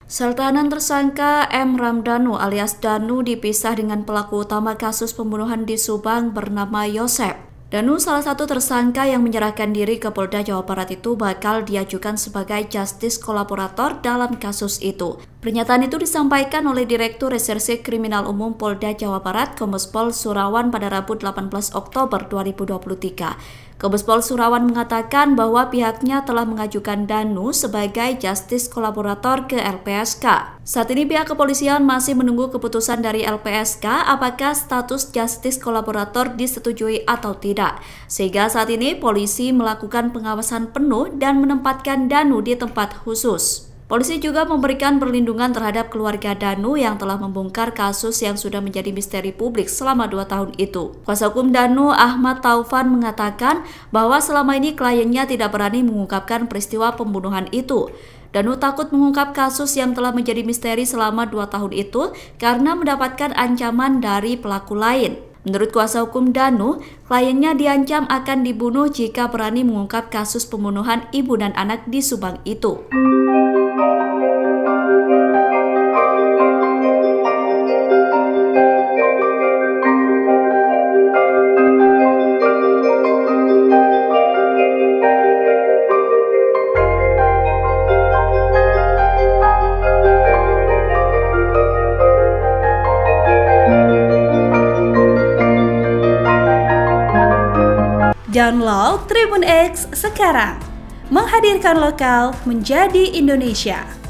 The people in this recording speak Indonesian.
Sultanan tersangka M. Ramdhanu alias Danu dipisah dengan pelaku utama kasus pembunuhan di Subang bernama Yosep. Danu, salah satu tersangka yang menyerahkan diri ke Polda Jawa Barat itu, bakal diajukan sebagai justice kolaborator dalam kasus itu. Pernyataan itu disampaikan oleh Direktur Reserse Kriminal Umum Polda Jawa Barat, Kombes Pol Surawan pada Rabu 18 Oktober 2023. Kombes Pol Surawan mengatakan bahwa pihaknya telah mengajukan Danu sebagai justice kolaborator ke LPSK. Saat ini pihak kepolisian masih menunggu keputusan dari LPSK apakah status justice kolaborator disetujui atau tidak. Sehingga saat ini polisi melakukan pengawasan penuh dan menempatkan Danu di tempat khusus. Polisi juga memberikan perlindungan terhadap keluarga Danu yang telah membongkar kasus yang sudah menjadi misteri publik selama 2 tahun itu. Kuasa hukum Danu, Ahmad Taufan, mengatakan bahwa selama ini kliennya tidak berani mengungkapkan peristiwa pembunuhan itu. Danu takut mengungkap kasus yang telah menjadi misteri selama 2 tahun itu karena mendapatkan ancaman dari pelaku lain. Menurut kuasa hukum Danu, kliennya diancam akan dibunuh jika berani mengungkap kasus pembunuhan ibu dan anak di Subang itu. Download Tribun X sekarang, menghadirkan lokal menjadi Indonesia.